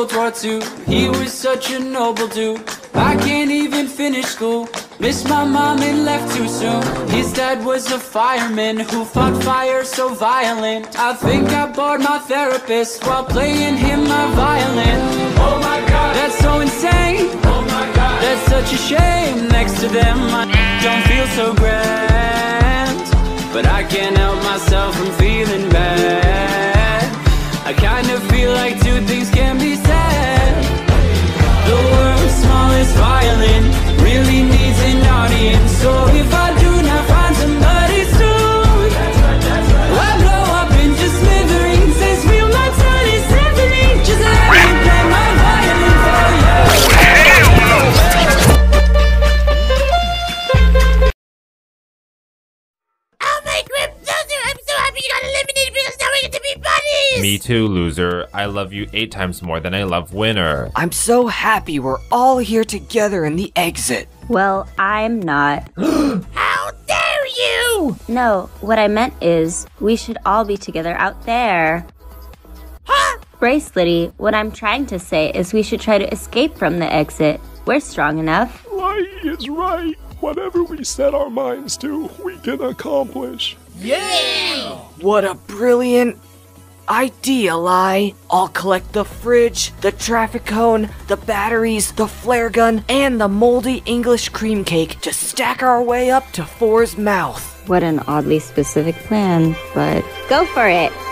World War II. He was such a noble dude. I can't even finish school. Missed my mom and left too soon. His dad was a fireman who fought fire so violent. I think I bored my therapist while playing him my violin. Oh my god, that's so insane. Oh my god, that's such a shame. Next to them I don't feel so grand, but I can't help myself from feeling bad. I kind of feel like two things can be said. The world's smallest violin really needs an audience. So if I do not find somebody soon, I'll blow up into smithereens. This feel my tiny symphony. Just let me play my violin for you. Oh my grip loser, I'm so happy you got eliminated because now we get to be buddies! Me too, loser. I love you 8 times more than I love winner. I'm so happy we're all here together in the exit. Well, I'm not. How dare you! No, what I meant is, we should all be together out there. Huh? Bracelety, what I'm trying to say is we should try to escape from the exit. We're strong enough. Lai is right. Whatever we set our minds to, we can accomplish. Yeah! What a brilliant idea, Lai. I'll collect the fridge, the traffic cone, the batteries, the flare gun, and the moldy English cream cake to stack our way up to Four's mouth. What an oddly specific plan, but go for it.